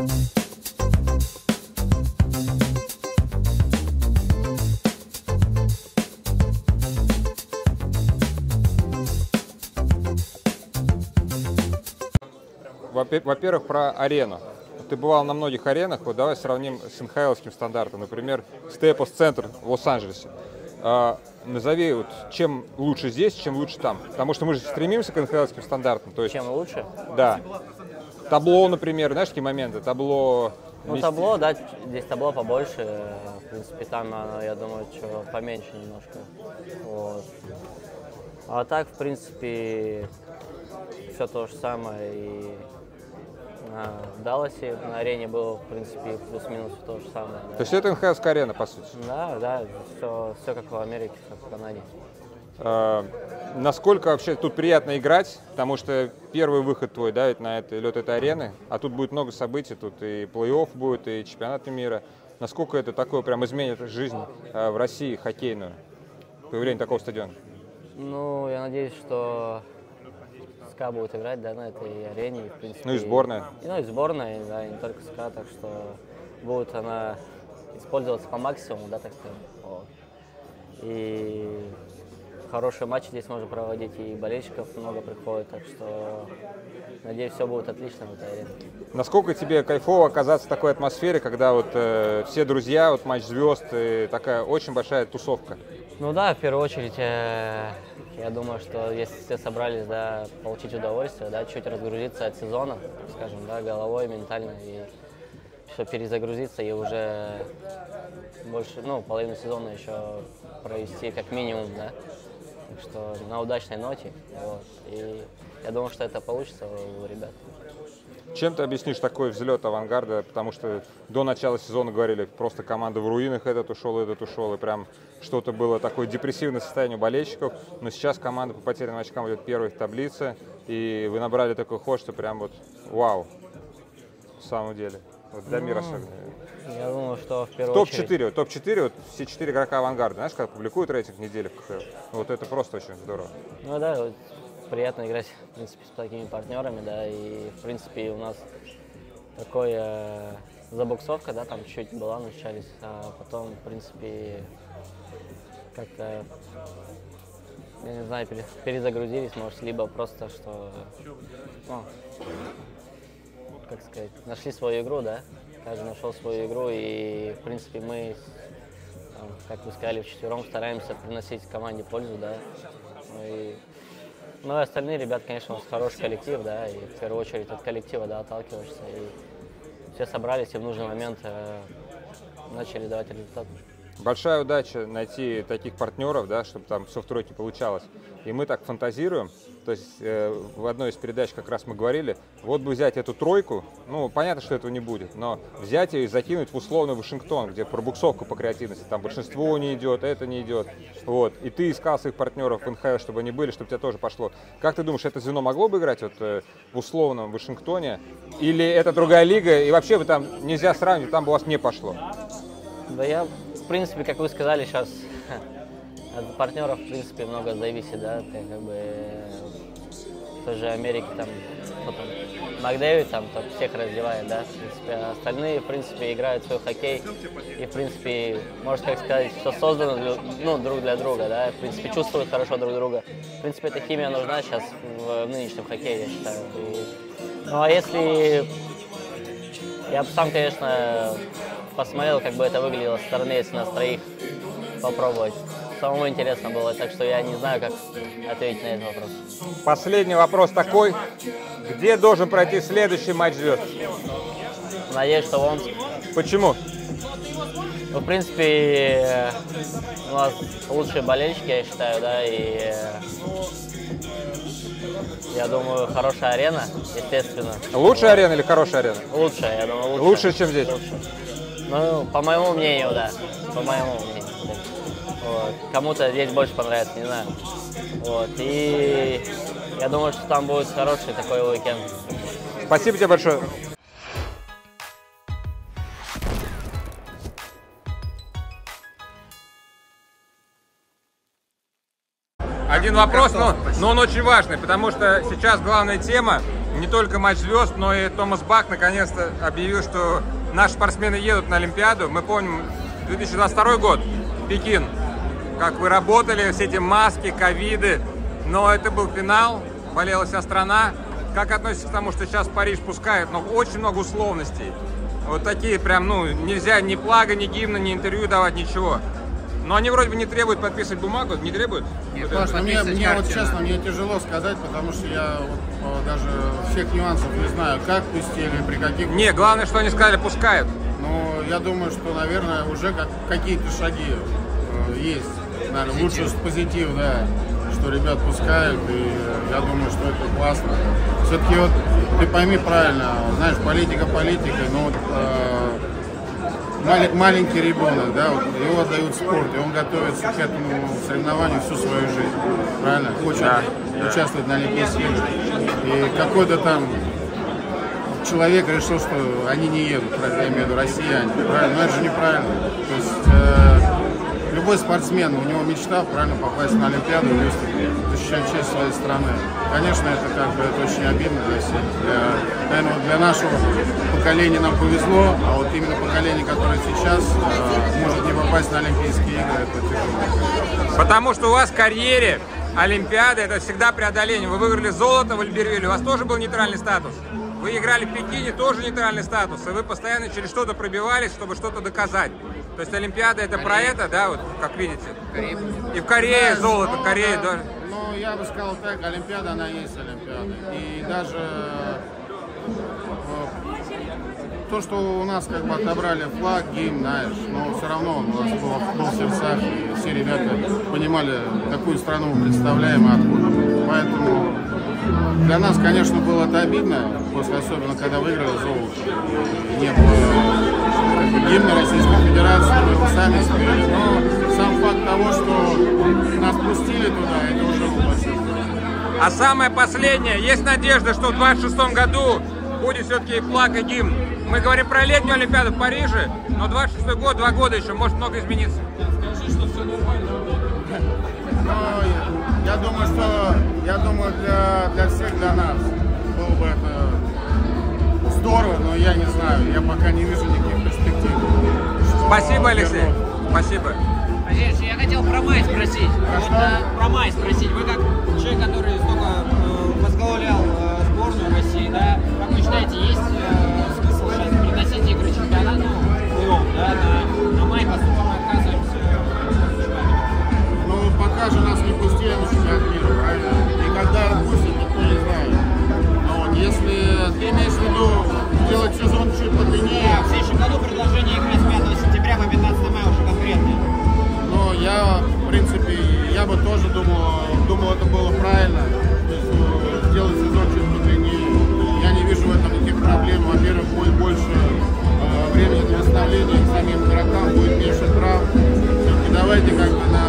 Во-первых, про арену. Ты бывал на многих аренах, вот давай сравним с НХЛским стандартом, например, Staples Center в Лос-Анджелесе. Назови, вот, чем лучше здесь, чем лучше там. Потому что мы же стремимся к НХЛским стандартам. То есть, чем лучше? Да. Табло, например, знаешь, какие моменты? Табло... Ну, табло, да, здесь табло побольше. В принципе, там, я думаю, что поменьше немножко. Вот. А так, в принципе, все то же самое. И в Далласе на арене было, в принципе, плюс-минус то же самое. Да. То есть это НХЛская арена, по сути? Да, да, все как в Америке, как в Канаде. Насколько вообще тут приятно играть, потому что первый выход твой, да, ведь на лед этой арены, а тут будет много событий, тут и плей-офф будет, и чемпионат мира. Насколько это такое прям изменит жизнь в России хоккейную, появление такого стадиона? Ну, я надеюсь, что СКА будет играть, да, на этой арене, в принципе. Ну и сборная. Ну и сборная, да, и не только СКА, так что будет она использоваться по максимуму, да, так сказать. Вот. И хорошие матчи здесь можно проводить, и болельщиков много приходит, так что, надеюсь, все будет отлично в этой арене. Насколько тебе кайфово оказаться в такой атмосфере, когда вот все друзья, вот матч звезд, и такая очень большая тусовка? Ну да, в первую очередь, я думаю, что если все собрались, да, получить удовольствие, да, чуть разгрузиться от сезона, скажем, да, головой, ментально, и все перезагрузиться и уже больше, ну, половину сезона еще провести как минимум, да. Так что на удачной ноте, вот. И я думаю, что это получится у ребят. Чем ты объяснишь такой взлет «Авангарда»? Потому что до начала сезона говорили, просто команда в руинах, этот ушел, и прям что-то было такое депрессивное состояние у болельщиков. Но сейчас команда по потерянным очкам идет первой в таблице, и вы набрали такой ход, что прям вот вау, в самом деле. Вот Дамир особенно. Я думаю, что в первую очередь... Топ-4, вот все 4 игрока «Авангарда», знаешь, как публикуют рейтинг недели в КХЛ? Вот это просто очень здорово. Ну да, вот приятно играть, в принципе, с такими партнерами, да, и, в принципе, у нас такой забуксовка, да, там чуть-чуть была, начались, а потом, в принципе, как-то, я не знаю, перезагрузились, может, либо просто, что, ну, как сказать, нашли свою игру, да, каждый нашел свою игру, и, в принципе, мы, там, как вы сказали, вчетвером стараемся приносить команде пользу, да, ну и остальные ребята, конечно, у нас хороший коллектив, да, и в первую очередь от коллектива, да, отталкиваешься, и все собрались и в нужный момент начали давать результат. Большая удача найти таких партнеров, да, чтобы там все в тройке получалось. И мы так фантазируем, то есть в одной из передач как раз мы говорили, вот бы взять эту тройку, ну, понятно, что этого не будет, но взять ее и закинуть в условный Вашингтон, где пробуксовка по креативности, там большинство не идет, это не идет, вот. И ты искал своих партнеров в НХЛ, чтобы они были, чтобы тебе тоже пошло. Как ты думаешь, это звено могло бы играть вот в условном Вашингтоне? Или это другая лига, и вообще бы там нельзя сравнивать, там бы у вас не пошло? Да я, в принципе, как вы сказали, сейчас от партнеров, в принципе, много зависит, да, ты как бы в той же Америке, там, Макдэвид, там, всех раздевает, да, в принципе, а остальные, в принципе, играют свой хоккей, и, в принципе, можно так сказать, что создано, ну, друг для друга, да, в принципе, чувствуют хорошо друг друга. В принципе, эта химия нужна сейчас в нынешнем хоккее, я считаю. Ну, а если, я бы сам, конечно, посмотрел, как бы это выглядело со стороны, если нас троих попробовать. Самому интересно было, так что я не знаю, как ответить на этот вопрос. Последний вопрос такой. Где должен пройти следующий матч звезд? Надеюсь, что в Омск. Почему? Ну, в принципе, у нас лучшие болельщики, я считаю, да, и я думаю, хорошая арена, естественно. Лучшая арена или хорошая арена? Лучшая, я думаю, лучшая. Лучше, чем здесь? Лучше. Ну, по моему мнению, да. По моему мнению. Вот. Кому-то здесь больше понравится, не знаю. Вот. И я думаю, что там будет хороший такой уикенд. Спасибо тебе большое. Один вопрос, но он очень важный, потому что сейчас главная тема не только матч звезд, но и Томас Бах наконец-то объявил, что наши спортсмены едут на Олимпиаду. Мы помним 2022 год, Пекин, как вы работали, все эти маски, ковиды, но это был финал, болела вся страна. Как относитесь к тому, что сейчас Париж пускает, но очень много условностей? Вот такие прям, ну, нельзя ни флага, ни гимна, ни интервью давать, ничего. Но они вроде бы не требуют подписывать бумагу, не требуют? Нет, мне вот честно, мне тяжело сказать, потому что я вот, даже всех нюансов не знаю, как пустили, при каких... Не, главное, что они сказали, пускают. Но я думаю, что, наверное, уже какие-то шаги есть. Наверное, лучше позитив, да, что ребят пускают, и я думаю, что это классно. Все-таки вот ты пойми правильно, знаешь, политика политикой, но вот маленький ребенок, да, вот его отдают в спорт, и он готовится к этому соревнованию всю свою жизнь, правильно? Хочет участвовать на Олимпийских играх. И какой-то там человек решил, что они не едут, я имею в виду россияне, правильно? Но это же неправильно. То есть любой спортсмен, у него мечта, правильно, попасть на Олимпиаду и выступить, защищать честь своей страны. Конечно, это как бы это очень обидно для всех. Наверное, для нашего поколения нам повезло, а вот именно поколение, которое сейчас может не попасть на Олимпийские игры, это тяжело. Потому что у вас в карьере Олимпиада — это всегда преодоление. Вы выиграли золото в Альбервилле, у вас тоже был нейтральный статус. Вы играли в Пекине, тоже нейтральный статус, и вы постоянно через что-то пробивались, чтобы что-то доказать. То есть Олимпиада — это про это, да, вот как видите? И в Корее золото, в Корее, да. Ну, я бы сказал так, Олимпиада, она есть Олимпиада. И даже то, что у нас как бы отобрали флаг, гимн, знаешь, но все равно он у нас был в сердцах, и все ребята понимали, какую страну мы представляем и откуда. Поэтому для нас, конечно, было это обидно, после, особенно когда выиграли золото, и не было гимна Российской Федерации, мы сами спели. Но сам факт того, что нас пустили туда, это уже было. А самое последнее, есть надежда, что в 26 году будет все-таки флаг и гимн. Мы говорим про летнюю Олимпиаду в Париже, но 26 год, 2 года еще, может много измениться. Скажи, что все нормально. Я думаю, для всех, для нас было бы это здорово, но я не знаю, я пока не вижу никаких перспектив. Спасибо, Алексей. Спасибо. Алексей, я хотел про май спросить. Про май спросить. Вы как человек, который столько возглавлял сборную России, да, как вы считаете, есть смысл сейчас переносить игры чемпионата, да, на май, по сути, мы отказываемся? Ну, пока же нас не пустили на чемпионат мира, правильно? И когда отпустят, никто не знает. Но вот если ты имеешь в виду сделать сезон чуть подлиннее... В следующем году предложение играть с 5 сентября по 15 мая уже конкретное. Ну, я, в принципе, я бы тоже думал, это было правильно. То есть, сделать сезон чуть подлиннее. Я не вижу в этом никаких проблем. Во-первых, будет больше времени для восстановления к самим игрокам, будет меньше травм. И давайте как бы на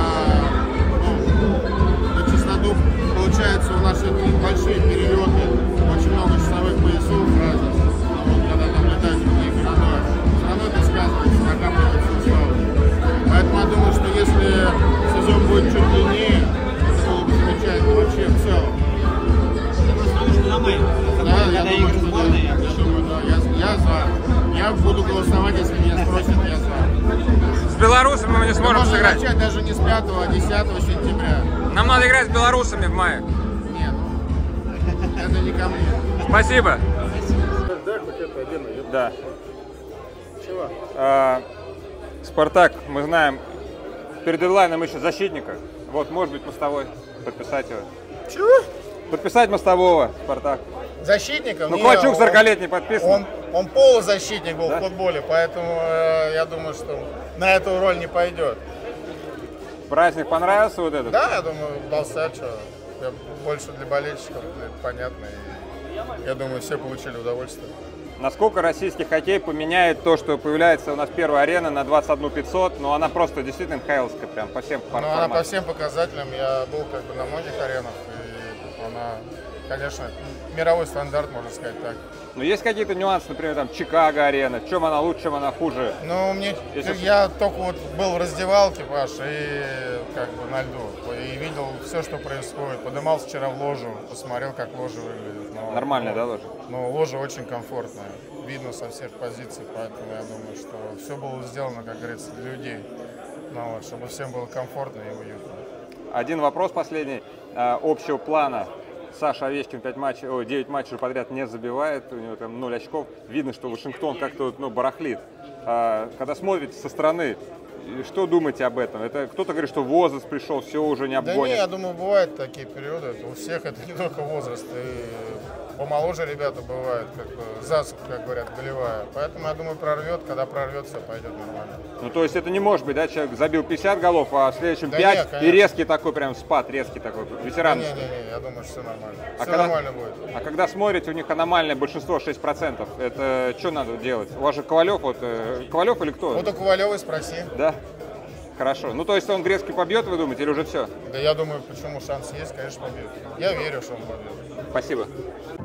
чистоту, получается, у нас все-таки большие перелеты, очень много часовых поясов разных. Вот, когда там летают в другие города, все равно это сказывается, накапливается усталость. Поэтому я думаю, что если сезон будет чуть длиннее, это было бы замечательно вообще в целом. Просто нужно на май. Да, я думаю, что я за. Я буду голосовать, если меня спросят, я за. С белорусами мы не сможем можно сыграть. начать даже не с 5, а 10 сентября. Нам надо играть с белорусами в мае. Нет, это не ко мне. Спасибо. Да. Чего? Спартак, мы знаем, перед дедлайном ищет защитника. Вот, может быть, Мостовой. Подписать его. Чего? Подписать Мостового, Спартак. Защитником? Ну, Ковальчук 40-летний подписан. Он полузащитник был, да? В футболе, поэтому я думаю, что на эту роль не пойдет. Праздник понравился вот этот? Да, я думаю, удался, что больше для болельщиков, это понятно. И я думаю, все получили удовольствие. Насколько российский хоккей поменяет то, что появляется у нас первая арена на 21 500, но она просто действительно НХЛская, прям по всем форматам. Она по всем показателям, я был как бы на многих аренах, и она, конечно, мировой стандарт, можно сказать так. Но есть какие-то нюансы, например, там Чикаго-арена, в чем она лучше, в чем она хуже? Ну, я только вот был в раздевалке, Паш, и как бы на льду, и видел все, что происходит. Поднимался вчера в ложу, посмотрел, как ложа выглядит. Нормальная, да, ложа? Ну, ложа очень комфортная, видно со всех позиций, поэтому я думаю, что все было сделано, как говорится, для людей, ну, вот, чтобы всем было комфортно и уютно. Один вопрос последний, общего плана. Саша Овечкин 9 матчей подряд не забивает, у него там 0 очков. Видно, что Вашингтон как-то барахлит. Когда смотрите со стороны, что думаете об этом? Это кто-то говорит, что возраст пришел, все уже не обгонит. Да не, я думаю, бывают такие периоды. Это у всех это не только возраст. И помоложе ребята бывают, как бы засуха, как говорят, голевая. Поэтому я думаю, прорвет. Когда прорвется, пойдет нормально. Ну, то есть это не может быть, да, человек забил 50 голов, а в следующем 5 нет, и резкий такой прям спад, резкий такой, ветеран. Не, я думаю, что все нормально. Все нормально будет. А когда смотрите, у них аномальное большинство, 6%, это что надо делать? У вас же Ковалев, Ковалев или кто? Вот у Ковалева спроси. Да? Хорошо. Ну, то есть он Грецкий побьет, вы думаете, или уже все? Да я думаю, почему шанс есть, конечно, побьет. Я верю, что он побьет. Спасибо.